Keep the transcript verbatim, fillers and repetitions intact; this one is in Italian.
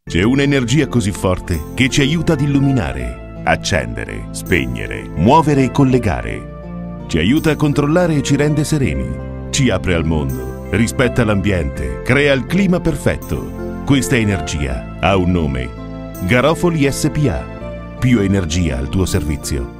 C'è un'energia così forte che ci aiuta ad illuminare, accendere, spegnere, muovere e collegare. Ci aiuta a controllare e ci rende sereni. Ci apre al mondo, rispetta l'ambiente, crea il clima perfetto. Questa energia ha un nome: Garofoli S P A. Più energia al tuo servizio.